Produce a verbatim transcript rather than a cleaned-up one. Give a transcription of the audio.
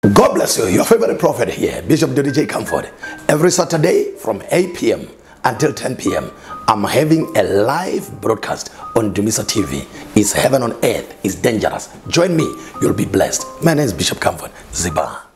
God bless you. Your favorite prophet here, Bishop D J Comfort. Every Saturday from eight p m until ten p m I'm having a live broadcast on Dumisa T V. It's heaven on earth. It's dangerous. Join me. You'll be blessed. My name is Bishop Comfort. ZibaaaH.